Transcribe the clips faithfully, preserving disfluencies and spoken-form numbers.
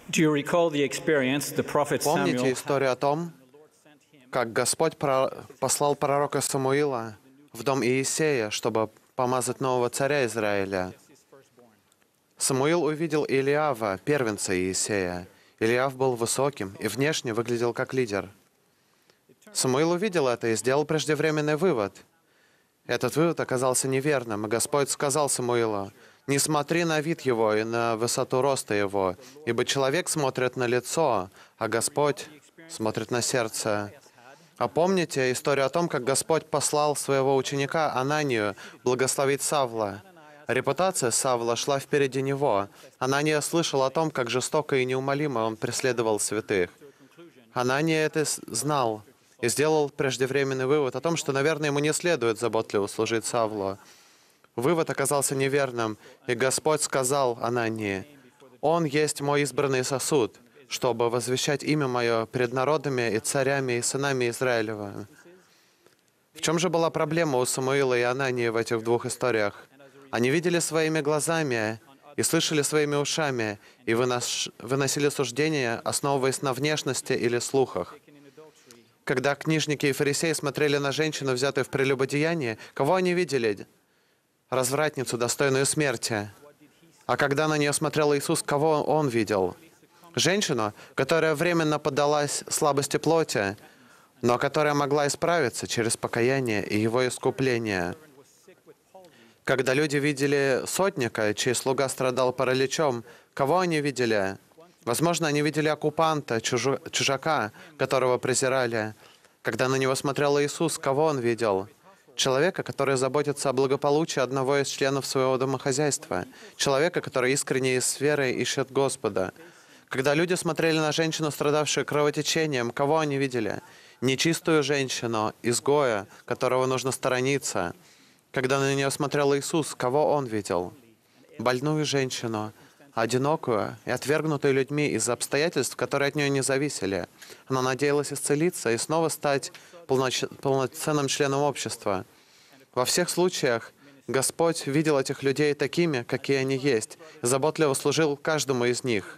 Do you recall the experience the prophet Помните Samuel историю о том, как Господь про- послал пророка Самуила в дом Иисея, чтобы помазать нового царя Израиля? Самуил увидел Илиава, первенца Иисея. Илиав был высоким и внешне выглядел как лидер. Самуил увидел это и сделал преждевременный вывод. Этот вывод оказался неверным, и Господь сказал Самуилу: «Не смотри на вид его и на высоту роста его, ибо человек смотрит на лицо, а Господь смотрит на сердце». А помните историю о том, как Господь послал своего ученика Ананию благословить Савла? Репутация Савла шла впереди него. Анания слышал о том, как жестоко и неумолимо он преследовал святых. Анания это знал и сделал преждевременный вывод о том, что, наверное, ему не следует заботливо служить Савлу. Вывод оказался неверным, и Господь сказал Анании: «Он есть мой избранный сосуд, чтобы возвещать имя мое пред народами и царями и сынами Израилева». В чем же была проблема у Самуила и Анании в этих двух историях? Они видели своими глазами и слышали своими ушами, и вынос... выносили суждения, основываясь на внешности или слухах. Когда книжники и фарисеи смотрели на женщину, взятую в прелюбодеянии, кого они видели? Развратницу, достойную смерти. А когда на нее смотрел Иисус, кого Он видел? Женщину, которая временно поддалась слабости плоти, но которая могла исправиться через покаяние и его искупление. Когда люди видели сотника, чей слуга страдал параличом, кого они видели? Возможно, они видели оккупанта, чужу, чужака, которого презирали. Когда на него смотрел Иисус, кого он видел? Человека, который заботится о благополучии одного из членов своего домохозяйства. Человека, который искренне и с верой ищет Господа. Когда люди смотрели на женщину, страдавшую кровотечением, кого они видели? Нечистую женщину, изгоя, которого нужно сторониться. Когда на нее смотрел Иисус, кого Он видел? Больную женщину, одинокую и отвергнутую людьми из-за обстоятельств, которые от нее не зависели. Она надеялась исцелиться и снова стать полноч... полноценным членом общества. Во всех случаях Господь видел этих людей такими, какие они есть, и заботливо служил каждому из них.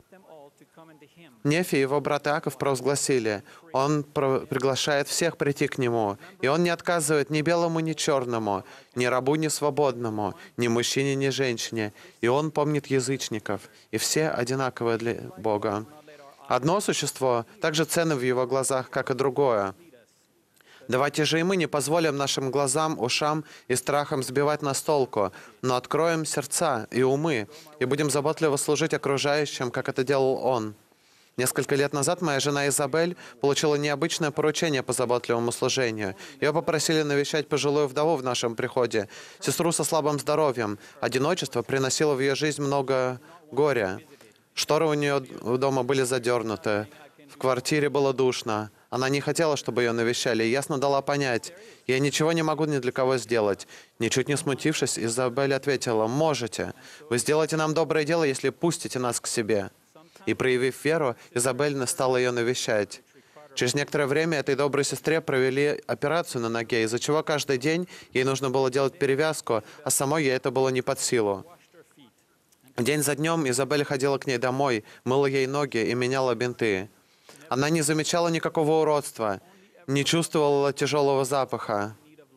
Нефи и его брат Иаков провозгласили: Он приглашает всех прийти к Нему, и Он не отказывает ни белому, ни черному, ни рабу, ни свободному, ни мужчине, ни женщине, и Он помнит язычников, и все одинаковые для Бога. Одно существо также ценно в Его глазах, как и другое. Давайте же и мы не позволим нашим глазам, ушам и страхам сбивать нас с толку, но откроем сердца и умы, и будем заботливо служить окружающим, как это делал Он. Несколько лет назад моя жена Изабель получила необычное поручение по заботливому служению. Ее попросили навещать пожилую вдову в нашем приходе, сестру со слабым здоровьем. Одиночество приносило в ее жизнь много горя. Шторы у нее дома были задернуты. В квартире было душно. Она не хотела, чтобы ее навещали, и ясно дала понять: «Я ничего не могу ни для кого сделать». Ничуть не смутившись, Изабель ответила: «Можете. Вы сделаете нам доброе дело, если пустите нас к себе». И, проявив веру, Изабель стала ее навещать. Через некоторое время этой доброй сестре провели операцию на ноге, из-за чего каждый день ей нужно было делать перевязку, а самой ей это было не под силу. День за днем Изабель ходила к ней домой, мыла ей ноги и меняла бинты. Она не замечала никакого уродства, не чувствовала тяжелого запаха.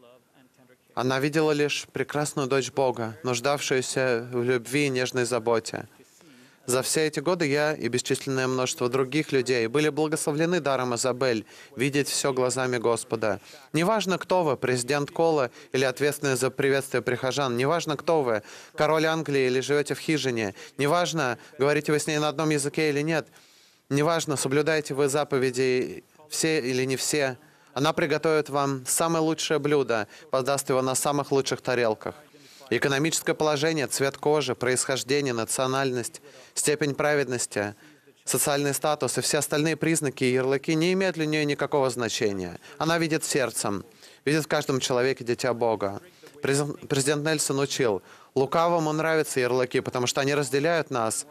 Она видела лишь прекрасную дочь Бога, нуждавшуюся в любви и нежной заботе. За все эти годы я и бесчисленное множество других людей были благословлены даром Изабель видеть все глазами Господа. Неважно, кто вы, президент Кола или ответственный за приветствие прихожан, неважно, кто вы, король Англии или живете в хижине, неважно, говорите вы с ней на одном языке или нет, неважно, соблюдаете вы заповеди все или не все, она приготовит вам самое лучшее блюдо, подаст его на самых лучших тарелках. Экономическое положение, цвет кожи, происхождение, национальность, степень праведности, социальный статус и все остальные признаки и ярлыки не имеют для нее никакого значения. Она видит сердцем, видит в каждом человеке дитя Бога. Президент Нельсон учил: лукавому нравятся ярлыки, потому что они разделяют нас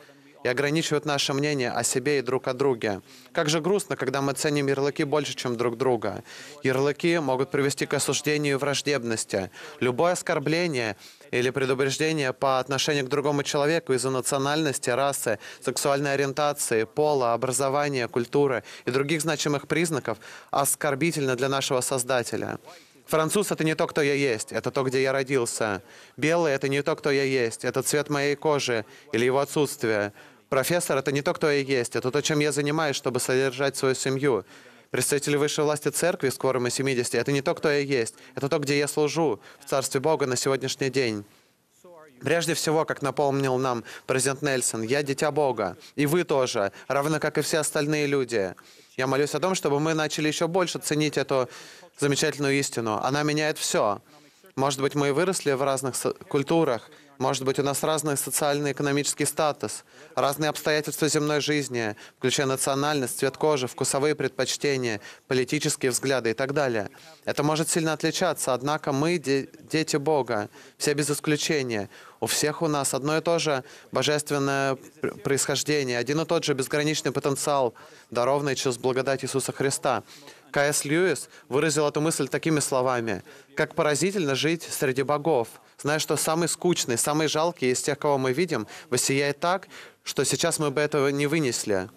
и ограничивают наше мнение о себе и друг о друге. Как же грустно, когда мы ценим ярлыки больше, чем друг друга. Ярлыки могут привести к осуждению и враждебности. Любое оскорбление или предубеждение по отношению к другому человеку из-за национальности, расы, сексуальной ориентации, пола, образования, культуры и других значимых признаков оскорбительно для нашего Создателя. Француз — это не то, кто я есть, это то, где я родился. Белый — это не то, кто я есть, это цвет моей кожи или его отсутствие. Профессор — это не то, кто я есть, это то, чем я занимаюсь, чтобы содержать свою семью. Представители высшей власти церкви с кворумом семидесяти — это не то, кто я есть, это то, где я служу в Царстве Бога на сегодняшний день. Прежде всего, как напомнил нам президент Нельсон, я дитя Бога, и вы тоже, равно как и все остальные люди. Я молюсь о том, чтобы мы начали еще больше ценить эту замечательную истину. Она меняет все. Может быть, мы и выросли в разных культурах, может быть, у нас разный социальный и экономический статус, разные обстоятельства земной жизни, включая национальность, цвет кожи, вкусовые предпочтения, политические взгляды и так далее. Это может сильно отличаться, однако мы де- дети Бога, все без исключения. У всех у нас одно и то же божественное происхождение, один и тот же безграничный потенциал, дарованный через благодать Иисуса Христа. К С Льюис выразил эту мысль такими словами: «Как поразительно жить среди богов, зная, что самый скучный, самый жалкий из тех, кого мы видим, воссияет так, что сейчас мы бы этого не вынесли.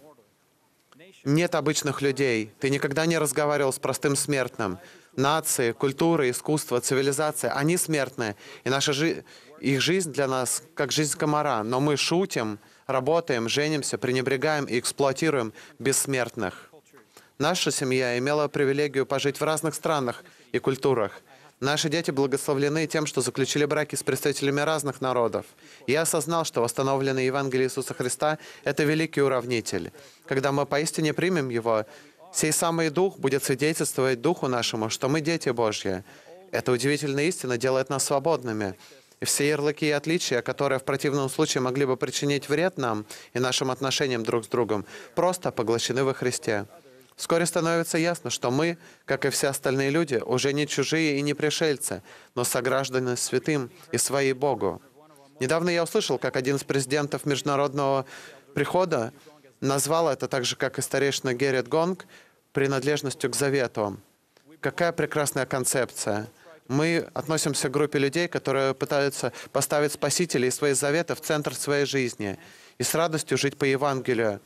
Нет обычных людей. Ты никогда не разговаривал с простым смертным. Нации, культура, искусство, цивилизация — они смертные, и наша жи- их жизнь для нас как жизнь комара, но мы шутим, работаем, женимся, пренебрегаем и эксплуатируем бессмертных». Наша семья имела привилегию пожить в разных странах и культурах. Наши дети благословлены тем, что заключили браки с представителями разных народов. Я осознал, что восстановленный Евангелие Иисуса Христа — это великий уравнитель. Когда мы поистине примем Его, сей самый Дух будет свидетельствовать Духу нашему, что мы дети Божьи. Эта удивительная истина делает нас свободными. И все ярлыки и отличия, которые в противном случае могли бы причинить вред нам и нашим отношениям друг с другом, просто поглощены во Христе. Вскоре становится ясно, что мы, как и все остальные люди, уже не чужие и не пришельцы, но сограждане святым и свои Богу. Недавно я услышал, как один из президентов Международного прихода назвал это, так же, как и старейшина Геррит Гонг, принадлежностью к завету. Какая прекрасная концепция. Мы относимся к группе людей, которые пытаются поставить Спасителя и свои заветы в центр своей жизни и с радостью жить по Евангелию.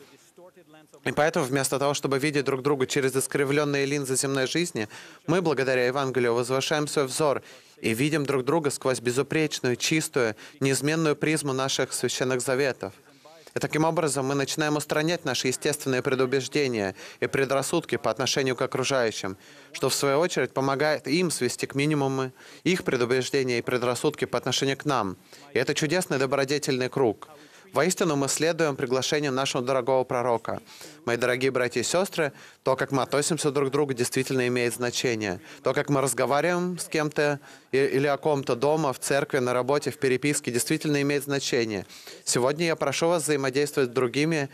И поэтому вместо того, чтобы видеть друг друга через искривленные линзы земной жизни, мы, благодаря Евангелию, возвышаем свой взор и видим друг друга сквозь безупречную, чистую, неизменную призму наших священных заветов. И таким образом мы начинаем устранять наши естественные предубеждения и предрассудки по отношению к окружающим, что в свою очередь помогает им свести к минимуму их предубеждения и предрассудки по отношению к нам. И это чудесный добродетельный круг. Воистину мы следуем приглашению нашего дорогого пророка. Мои дорогие братья и сестры, то, как мы относимся друг к другу, действительно имеет значение. То, как мы разговариваем с кем-то или о ком-то дома, в церкви, на работе, в переписке, действительно имеет значение. Сегодня я прошу вас взаимодействовать с другими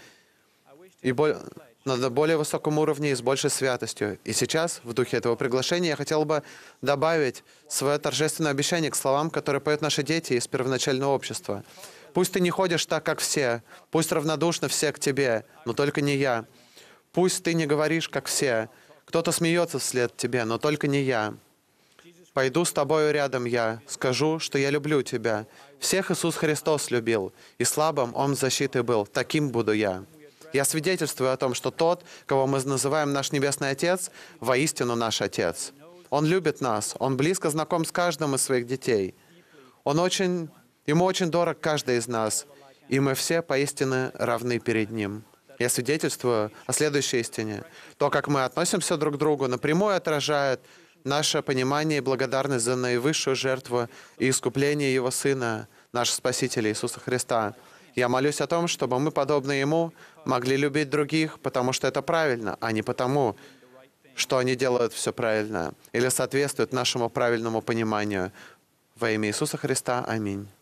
и более, на более высоком уровне и с большей святостью. И сейчас, в духе этого приглашения, я хотел бы добавить свое торжественное обещание к словам, которые поют наши дети из первоначального общества. Пусть ты не ходишь так, как все. Пусть равнодушны все к тебе, но только не я. Пусть ты не говоришь, как все. Кто-то смеется вслед тебе, но только не я. Пойду с тобою рядом я, скажу, что я люблю тебя. Всех Иисус Христос любил, и слабым Он защитой был. Таким буду я. Я свидетельствую о том, что тот, кого мы называем наш Небесный Отец, воистину наш Отец. Он любит нас, Он близко знаком с каждым из своих детей. Он очень... Ему очень дорог каждый из нас, и мы все поистине равны перед Ним. Я свидетельствую о следующей истине. То, как мы относимся друг к другу, напрямую отражает наше понимание и благодарность за наивысшую жертву и искупление Его Сына, нашего Спасителя Иисуса Христа. Я молюсь о том, чтобы мы, подобно Ему, могли любить других, потому что это правильно, а не потому, что они делают все правильно или соответствуют нашему правильному пониманию. Во имя Иисуса Христа. Аминь.